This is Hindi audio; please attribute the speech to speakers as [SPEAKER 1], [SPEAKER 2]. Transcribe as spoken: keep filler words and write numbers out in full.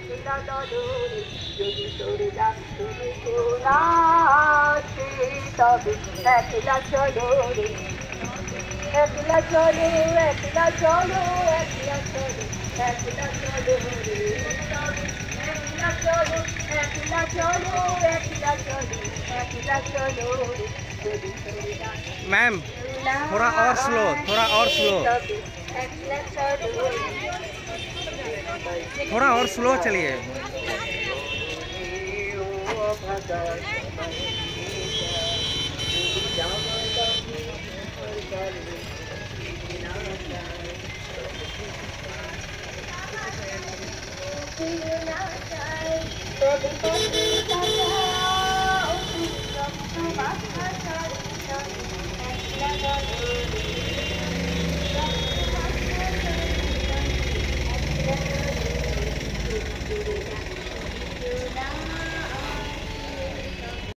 [SPEAKER 1] একলা দলরে যদি তোর ডাক তুমি শোনা আসে তবে একলা চলো রে একলা চলো একলা চলো একলা চলো একলা চলো রে একলা চলো একলা চলো একলা চলো একলা चलो
[SPEAKER 2] मैम थोड़ा और स्लो, थोड़ा और स्लो, थोड़ा और स्लो चलिए।